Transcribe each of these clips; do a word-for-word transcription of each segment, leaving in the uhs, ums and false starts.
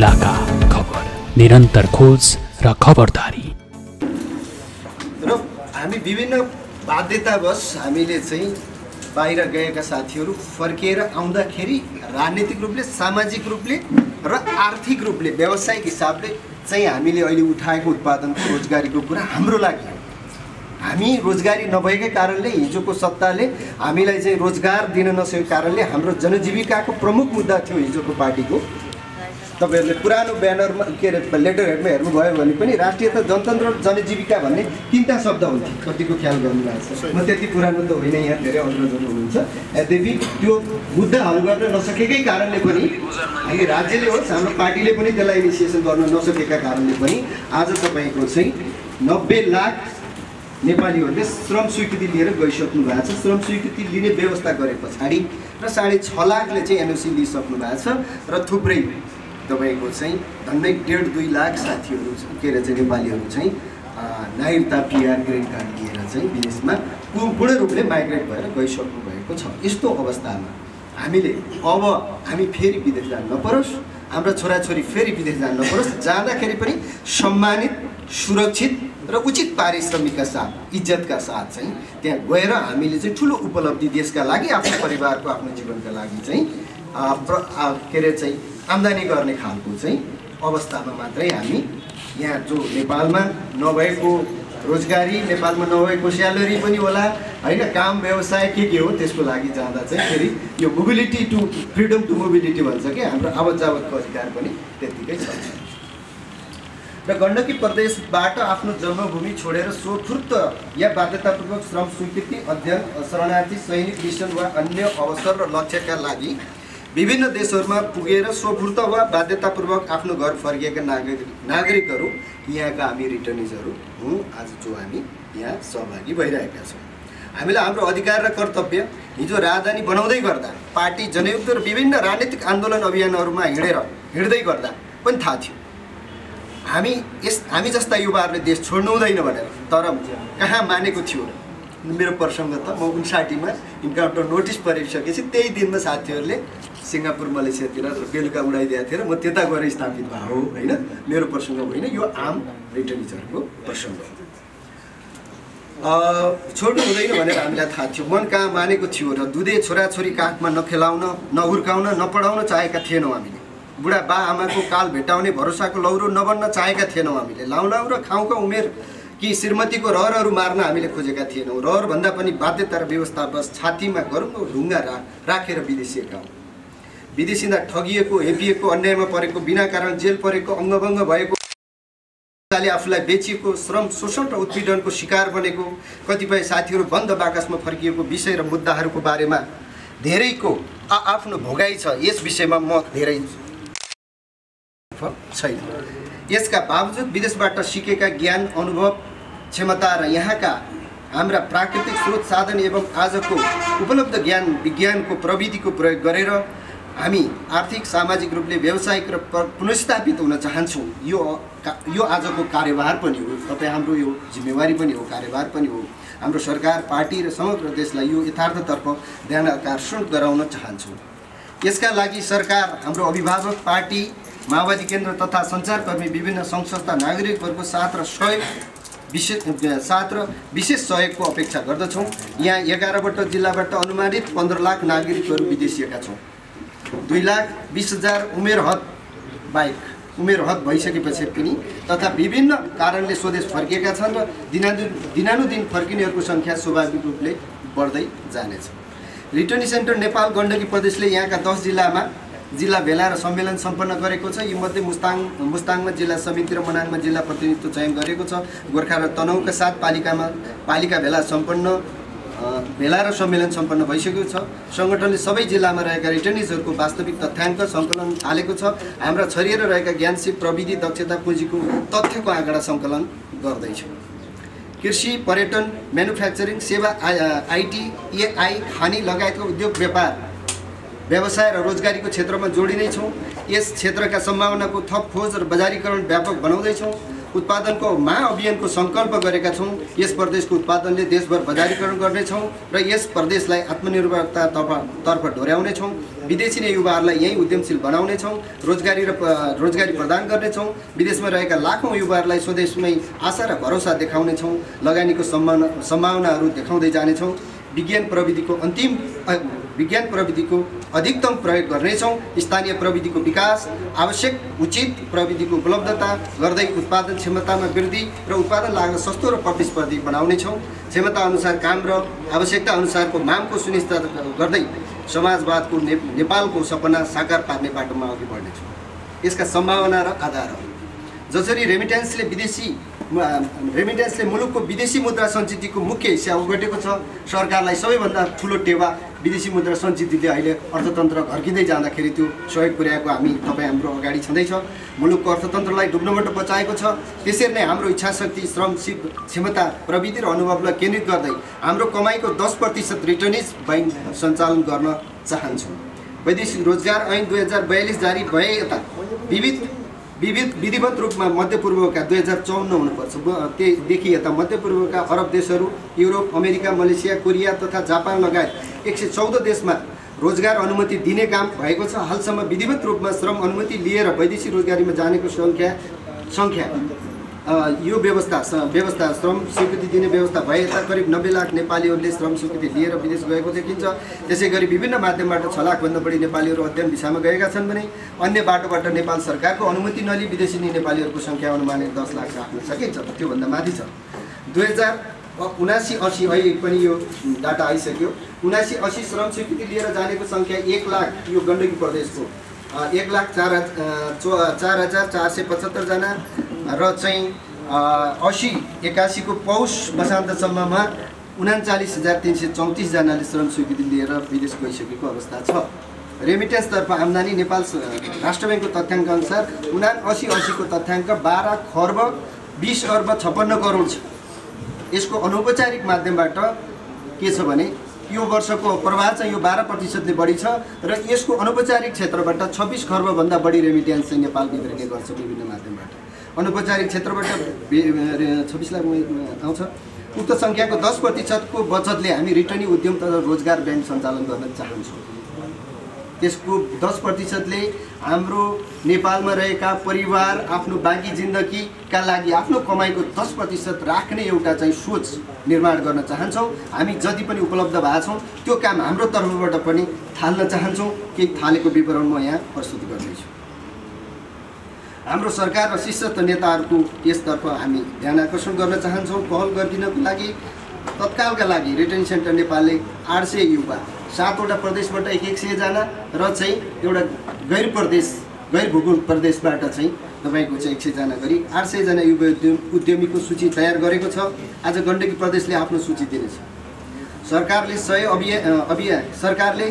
जिल्लाका खबर, निरन्तर खोज र खबरदारी। र हामी विभिन्न बाध्यतावश हामीले चाहिँ बाहिर गएका साथीहरू फर्किएर आउँदाखेरि राजनीतिक रूपले, सामाजिक रूपले र आर्थिक रूपले, व्यावसायिक हिसाबले चाहिँ हामीले अहिले उठाएको उत्पादनको रोजगारीको कुरा हाम्रो लागि हो। हामी रोजगारी नभएकै कारणले, हिजोको सत्ताले हामीलाई चाहिँ रोजगार दिन नसकेको कारणले हाम्रो जनजीविकाको प्रमुख मुद्दा थियो हिजोको पार्टीको। तपाईहरुले पुरानो ब्यानरमा के अरे लेटर हेडमा हेर्नुभयो भने पनि राष्ट्रियता, जनतन्त्र र जनजीविका भन्ने तीनटा शब्द हुन्थ्यो। कतिको ख्याल गर्नुभएको छ? म त्यति पुरानो त होइन, यहाँ धेरै अग्रजहरू हुनुहुन्छ। यद्यपि त्यो मुद्दा हल गर्न नसकेकै कारणले पनि, हामी राज्यले होस्, हाम्रो पार्टीले पनि त्यसलाई इनिसिएसन गर्न नसकेका कारणले पनि आज तपाईको चाहिँ नब्बे लाख नेपालीहरूले श्रम स्वीकृति लिएर गइसक्नु भएको छ। श्रम स्वीकृति लिने व्यवस्था गरे पछाडि र साढे छ लाखले चाहिँ एनओसी लिइसक्नु भएको छ र थुप्रै तपाईको चाहिँ झन्डै डेढ दुई लाख साथीहरू के अरे चाहिँ नेपालीहरू चाहिँ नागरिकता, पिआर, ग्रिन कार्ड लिएर चाहिँ विदेशमा पूर्ण रूपले माइग्रेट भएर गइसक्नु भएको छ। यस्तो अवस्थामा हामीले अब हामी फेरि विदेश जान नपरोस्, हाम्रो छोराछोरी फेरि विदेश जान नपरोस्, जाँदाखेरि पनि सम्मानित, सुरक्षित र उचित पारिश्रमिकका साथ, इज्जतका साथ चाहिँ त्यहाँ गएर हामीले चाहिँ ठुलो उपलब्धि देशका लागि, आफ्नो परिवारको, आफ्नो जीवनका लागि चाहिँ के अरे चाहिँ आम्दानी गर्ने खालको चाहिँ अवस्थामा मात्रै हामी यहाँ जो नेपालमा नभएको रोजगारी, नेपालमा नभएको स्यालेरी पनि होला होइन, काम व्यवसाय के के हो त्यसको लागि जाँदा चाहिँ फेरि यो mobility to freedom to mobility भन्छ कि हाम्रो आवत जावतको अधिकार पनि त्यत्तिकै छ। र गण्डकी प्रदेशबाट आफ्नो जन्मभूमि छोडेर स्वफूर्त या बाध्यतापूर्वक श्रम स्वीकृति, अध्ययन, शरणार्थी, सैनिक मिसन वा अन्य अवसर र लक्ष्यका लागि विभिन्न देशहरूमा पुगेर स्वफूर्त वा बाध्यतापूर्वक आफ्नो घर फर्किएका नागरिक नागरिकहरू यहाँका हामी रिटर्निजहरू हौँ। आज जो हामी यहाँ सहभागी भइरहेका छौँ, हामीलाई हाम्रो अधिकार र कर्तव्य हिजो राजधानी बनाउँदै गर्दा, पार्टी जनयुद्ध र विभिन्न राजनीतिक आन्दोलन अभियानहरूमा हिँडेर हिँड्दै गर्दा पनि थाहा थियो हामी यस हामी जस्ता युवाहरूले देश छोड्नु हुँदैन भनेर। तर कहाँ मानेको थियो र? मेरो प्रसङ्ग त म उन्साठीमा इन्काउन्टर नोटिस परिसकेपछि त्यही दिनमा साथीहरूले सिङ्गापुर, मलेसियातिर बेलुका उडाइदिएको थियो र म त्यता गएर स्थापित भएको हो होइन। मेरो प्रसङ्ग होइन, यो आम रिटर्निजहरूको प्रसङ्ग हो। छोड्नु हुँदैन भनेर हामीलाई थाहा थियो, मन कहाँ मानेको थियो र दुधे छोराछोरी काखमा नखेलाउन, नहुर्काउन, नपढाउन चाहेका थिएनौँ हामीले। बुढा बा आमाको काल भेटाउने भरोसाको लौरो नबन्न चाहेका थिएनौँ हामीले। लाउलाउ र खाउका उमेर कि श्रीमतीको रहरहरू मार्न हामीले खोजेका थिएनौँ। रहर भन्दा पनि बाध्यता र व्यवस्थावश छातीमा गरुङ्गो ढुङ्गा रा राखेर विदेशिएका हौँ। विदेशिँदा ठगिएको, हेपिएको, अन्यायमा परेको, बिना कारण जेल परेको, अङ्गभङ्ग भएको, आफूलाई बेचिएको, श्रम शोषण र उत्पीडनको शिकार बनेको, कतिपय साथीहरू बन्द बाकसमा फर्किएको विषय र मुद्दाहरूको बारेमा धेरैको आफ्नो भोगाइ छ। यस विषयमा म धेरै छैन। यसका बावजुद विदेशबाट सिकेका ज्ञान, अनुभव, क्षमता र यहाँका हाम्रा प्राकृतिक स्रोत साधन एवं आजको उपलब्ध ज्ञान विज्ञानको प्रविधिको प्रयोग गरेर हामी आर्थिक, सामाजिक रूपले व्यावसायिक र पुनर्स्थापित हुन चाहन्छौँ। यो यो आजको कार्यभार पनि हो, तपाईँ हाम्रो यो जिम्मेवारी पनि हो, कार्यभार पनि हो। हाम्रो सरकार, पार्टी र समग्र देशलाई यो यथार्थतर्फ ध्यान आकर्षण गराउन चाहन्छौँ। यसका लागि सरकार, हाम्रो अभिभावक पार्टी, माओवादी केन्द्र तथा सञ्चारकर्मी, विभिन्न सङ्घ संस्था, नागरिकहरूको साथ र सहयोग विशेष साथ र विशेष सहयोगको अपेक्षा गर्दछौँ। यहाँ एघारवटा जिल्लाबाट अनुमानित पन्ध्र लाख नागरिकहरू विदेशिएका छौँ। दुई लाख बिस हजार उमेर हद बाहेक उमेर हद भइसकेपछि पनि तथा विभिन्न कारणले स्वदेश फर्किएका छन् र दिनानु दिनानुदिन फर्किनेहरूको सङ्ख्या स्वाभाविक रूपले बढ्दै जानेछ। रिटर्नी सेन्टर नेपाल गण्डकी प्रदेशले यहाँका दस जिल्लामा जिल्ला भेला र सम्मेलन सम्पन्न गरेको छ। यीमध्ये मुस्ताङ मुस्ताङमा जिल्ला समिति र मनाङमा जिल्ला प्रतिनिधित्व चयन गरेको छ। गोर्खा र तनहुँका साथ पालिकामा पालिका भेला सम्पन्न भेला र सम्मेलन सम्पन्न भइसकेको छ। सङ्गठनले सबै जिल्लामा रहेका रिटर्निजहरूको वास्तविक तथ्याङ्क सङ्कलन थालेको छ। हाम्रा छरिएर रहेका ज्ञान, सिप, प्रविधि, दक्षता, पुँजीको तथ्यको आँकडा सङ्कलन गर्दैछ। कृषि, पर्यटन, म्यानुफ्याक्चरिङ, सेवा, आइटी, एआई, खानी लगायतको उद्योग, व्यापार, व्यवसाय र रोजगारीको क्षेत्रमा जोडिँदै छौँ। यस क्षेत्रका सम्भावनाको थप खोज र बजारीकरण व्यापक बनाउँदैछौँ। उत्पादनको महाअभियानको सङ्कल्प गरेका छौँ। यस प्रदेशको उत्पादनले देशभर बजारीकरण गर्नेछौँ र यस प्रदेशलाई आत्मनिर्भरतातर्फ तर्फ डोर्याउनेछौँ। विदेशी नै युवाहरूलाई यहीँ उद्यमशील बनाउनेछौँ, रोजगारी र रोजगारी प्रदान गर्नेछौँ। विदेशमा रहेका लाखौँ युवाहरूलाई स्वदेशमै आशा र भरोसा देखाउनेछौँ। लगानीको सम्भावना सम्भावनाहरू देखाउँदै जानेछौँ। विज्ञान प्रविधिको अन्तिम विज्ञान प्रविधिको अधिकतम प्रयोग गर्नेछौँ। स्थानीय प्रविधिको विकास, आवश्यक उचित प्रविधिको उपलब्धता गर्दै उत्पादन क्षमतामा वृद्धि र उत्पादन लागत सस्तो र प्रतिस्पर्धी बनाउनेछौँ। क्षमता अनुसार काम र आवश्यकता अनुसारको मागको सुनिश्चित गर्दै समाजवादको ने नेपालको सपना साकार पार्ने बाटोमा अघि बढ्नेछौँ। यसका सम्भावना र आधारहरू जसरी रेमिटेन्सले विदेशी रेमिटेन्सले मुलुकको विदेशी मुद्रा सञ्चितको मुख्य हिस्सा ओगटेको छ। सरकारलाई सबैभन्दा ठुलो टेवा विदेशी मुद्रा सञ्चितले अहिले अर्थतन्त्र घर्किँदै जाँदाखेरि त्यो सहयोग पुर्याएको हामी तपाईँ हाम्रो अगाडि छँदैछ। मुलुकको अर्थतन्त्रलाई डुब्नबाट बचाएको छ। त्यसरी नै हाम्रो इच्छाशक्ति, श्रम, क्षमता, प्रविधि र अनुभवलाई केन्द्रित गर्दै हाम्रो कमाइको दस प्रतिशत रिटर्निज बैंक सञ्चालन गर्न चाहन्छौँ। वैदेशिक रोजगार ऐन दुई हजार बयालिस जारी भए यता विविध विविध विधिवत रूपमा मध्यपूर्वका दुई हजार चौन्न हुनुपर्छ। त्योदेखि यता मध्यपूर्वका अरब देशहरू, युरोप, अमेरिका, मलेसिया, कोरिया तथा जापान लगायत एक सय चौध देशमा रोजगार अनुमति दिने काम भएको छ। हालसम्म विधिवत रूपमा श्रम अनुमति लिएर वैदेशिक रोजगारीमा जानेको सङ्ख्या सङ्ख्या यो व्यवस्था व्यवस्था श्रम स्वीकृति दिने व्यवस्था भए यता करिब नब्बे लाख नेपालीहरूले श्रम स्वीकृति लिएर विदेश गएको देखिन्छ। त्यसै गरी विभिन्न माध्यमबाट छ लाखभन्दा बढी नेपालीहरू अध्ययन भिसामा गएका छन् भने अन्य बाटोबाट नेपाल सरकारको अनुमति नलिई विदेशी नेपालीहरूको सङ्ख्या अनुमानित दस लाख राख्न सकिन्छ। त्योभन्दा माथि छ। दुई हजार उनासी असी अहिले पनि यो डाटा आइसक्यो। उनासी असी श्रम स्वीकृति लिएर जानेको सङ्ख्या एक लाख यो गण्डकी प्रदेशको एक लाख चार चार हजार चार सय पचहत्तरजना र चाहिँ असी एकासीको पौष वसान्तसम्ममा उनाचालिस हजार तिन सय चौतिसजनाले श्रम स्वीकृति लिएर विदेश गइसकेको अवस्था छ। रेमिटेन्सतर्फ आम्दानी नेपाल राष्ट्र ब्याङ्कको तथ्याङ्क अनुसार उना असी असीको तथ्याङ्क बाह्र खर्ब बिस अर्ब छप्पन्न करोड छ। यसको अनौपचारिक माध्यमबाट के छ भने यो वर्षको प्रवाह चाहिँ यो बाह्र प्रतिशतले बढी छ र यसको अनौपचारिक क्षेत्रबाट छब्बिस खर्बभन्दा बढी रेमिटेन्स चाहिँ नेपाल भित्रकै गर्छ। विभिन्न माध्यमबाट अनौपचारिक क्षेत्रबाट छब्बिस लाख आउँछ। उक्त सङ्ख्याको दस प्रतिशतको बचतले हामी रिटर्निङ उद्यम तथा रोजगार ब्याङ्क सञ्चालन गर्न चाहन्छौँ। त्यसको दस प्रतिशतले हाम्रो नेपालमा रहेका परिवार आफ्नो बाँकी जिन्दगीका लागि आफ्नो कमाइको दस प्रतिशत राख्ने एउटा चाहिँ सोच निर्माण गर्न चाहन्छौँ। हामी जति पनि उपलब्ध भएका छौँ त्यो काम हाम्रो तर्फबाट पनि थाल्न चाहन्छौँ। केही थालेको विवरण म यहाँ प्रस्तुत गर्दैछु। हाम्रो सरकार र शीर्षस्थ नेताहरूको यसतर्फ हामी ध्यान आकर्षण गर्न चाहन्छौँ। पहल गरिदिनको लागि तत्कालका लागि रिटर्निङ सेन्टर नेपालले आठ सय युवा सातवटा प्रदेशबाट एक एक सयजना र चाहिँ एउटा गैर प्रदेश गैर भूगोल प्रदेशबाट चाहिँ तपाईँको चाहिँ एक सयजना गरी आठ सयजना युवा उद्यमीको सूची तयार गरेको छ। आज गण्डकी प्रदेशले आफ्नो सूची दिनेछ। सरकारले सय अभियान अभियान सरकारले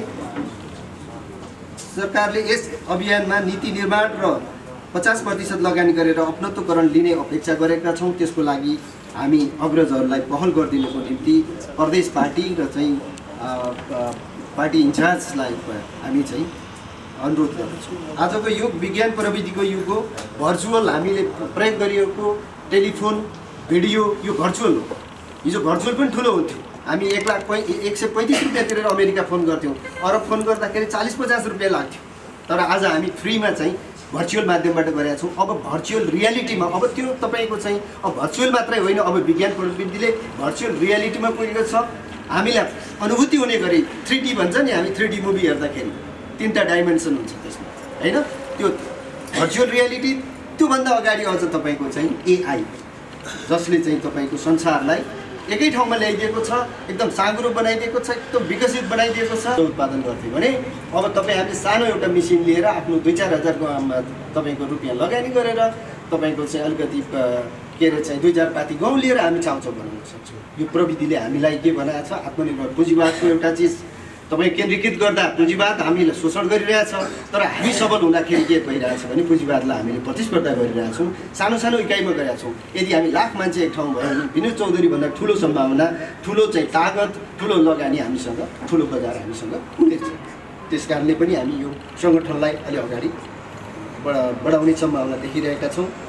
सरकारले यस अभियानमा नीति निर्माण र पचास प्रतिशत लगानी गरेर अपनत्वकरण लिने अपेक्षा गरेका छौँ। त्यसको लागि हामी अग्रजहरूलाई पहल गरिदिनुको निम्ति प्रदेश पार्टी र चाहिँ पार्टी इन्चार्जलाई हामी चाहिँ अनुरोध गर्दछौँ। आजको युग विज्ञान प्रविधिको युग हो। भर्चुअल हामीले प्रयोग गरिएको टेलिफोन भिडियो यो भर्चुअल हो। हिजो भर्चुअल पनि ठुलो हुन्थ्यो। हामी एक लाख पै एक सय पैँतिस रुपियाँ तिरेर अमेरिका फोन गर्थ्यौँ। अरब फोन गर्दाखेरि चालिस पचास रुपियाँ लाग्थ्यो। तर आज हामी फ्रीमा चाहिँ भर्चुअल माध्यमबाट गरेका छौँ। अब भर्चुअल रियालिटीमा अब त्यो तपाईँको चाहिँ अब भर्चुअल मात्रै होइन, अब विज्ञान प्रविधिले भर्चुअल रियालिटीमा पुगेको छ। हामीलाई अनुभूति हुने गरी थ्री डी भन्छ नि, हामी थ्री डी मुभी हेर्दाखेरि तिनवटा डाइमेन्सन हुन्छ त्यसमा होइन। त्यो भर्चुअल रियालिटी त्योभन्दा अगाडि अझ तपाईँको चाहिँ एआई जसले चाहिँ तपाईँको संसारलाई एकै ठाउँमा ल्याइदिएको छ, एकदम साँगुरो बनाइदिएको छ, एकदम विकसित बनाइदिएको छ। उत्पादन गर्थ्यो भने अब तपाईँ हामीले सानो एउटा मेसिन लिएर आफ्नो दुई चार हजारको तपाईँको रुपियाँ लगानी गरेर तपाईँको चाहिँ अलिकति के अरे चाहिँ दुई चार पाती गहुँ लिएर हामी चाउचाउ बनाउन सक्छौँ। यो प्रविधिले हामीलाई के बनाएको छ, आत्मनिर्भर पुँजीवादको एउटा चिज तपाईँ केन्द्रीकृत गर्दा पुँजीवाद हामीलाई शोषण गरिरहेछ। तर हामी सबल हुँदाखेरि के भइरहेछ भने पुँजीवादलाई हामीले प्रतिस्पर्धा गरिरहेछौँ। सानो सानो इकाइमा गरेका छौँ। यदि हामी लाख मान्छे एक ठाउँ भयो भने विनोद चौधरीभन्दा ठुलो सम्भावना, ठुलो चाहिँ तागत, ठुलो लगानी हामीसँग, ठुलो बजार हामीसँग हुनेछ। त्यस कारणले पनि हामी यो सङ्गठनलाई अलि अगाडि बढा बढाउने सम्भावना देखिरहेका छौँ।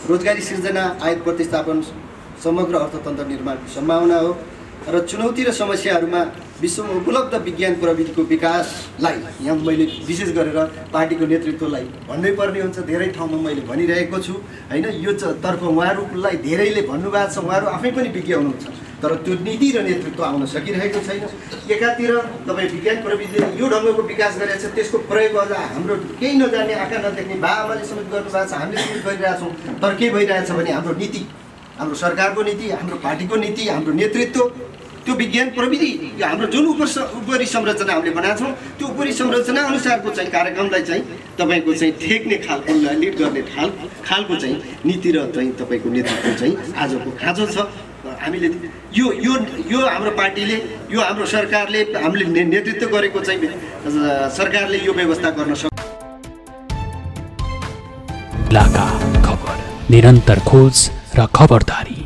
रोजगारी सिर्जना, आयात प्रतिस्थापन, समग्र अर्थतन्त्र निर्माणको सम्भावना हो र चुनौती र समस्याहरूमा विश्वमा उपलब्ध विज्ञान प्रविधिको विकासलाई यहाँ मैले विशेष गरेर पार्टीको नेतृत्वलाई भन्नै पर्ने हुन्छ। धेरै ठाउँमा मैले भनिरहेको छु होइन, यो तर्फ उहाँहरूलाई धेरैले भन्नुभएको छ, उहाँहरू आफै पनि विज्ञ हुनुहुन्छ, तर त्यो नीति र नेतृत्व आउन सकिरहेको छैन। एकातिर तपाईँ विज्ञान प्रविधिले यो ढङ्गको विकास गरेको छ, त्यसको प्रयोग अझ हाम्रो केही नजान्ने, आँखा नदेख्ने बाबाले समेत गर्नुभएको छ, हामीले समेत गरिरहेछौँ, तर के भइरहेछ भने हाम्रो नीति, हाम्रो सरकारको नीति, हाम्रो पार्टीको नीति, हाम्रो नेतृत्व, त्यो विज्ञान प्रविधि, यो हाम्रो जुन उप उपरी संरचना हामीले बनाएको छौँ त्यो उपरी संरचना अनुसारको चाहिँ कार्यक्रमलाई चाहिँ तपाईँको चाहिँ ठेक्ने खालको, लिड गर्ने खाल खालको चाहिँ नीति र चाहिँ तपाईँको नेतृत्व चाहिँ आजको खाँचो छ। हामीले यो यो यो हाम्रो पार्टीले, यो हाम्रो सरकारले, हामीले नेतृत्व गरेको चाहिँ सरकारले यो व्यवस्था गर्न सक्छ। इलाका खबर, निरन्तर खोज र खबरदारी।